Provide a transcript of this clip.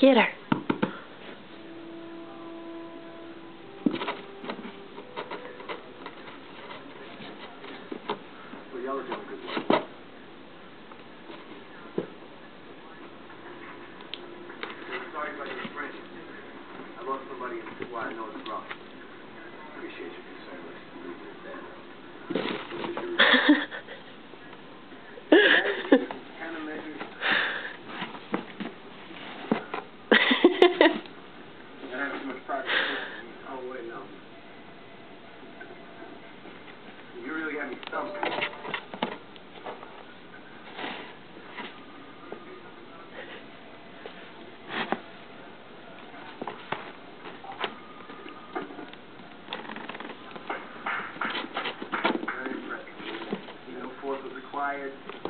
Get her. Well, y'all are doing good work. I'm sorry about your friend. I lost somebody who I know it's wrong. Appreciate your concern. Let's leave it at that. I don't have too much pride. Oh, wait, no. You really got me stumped. Very impressive. No force was required.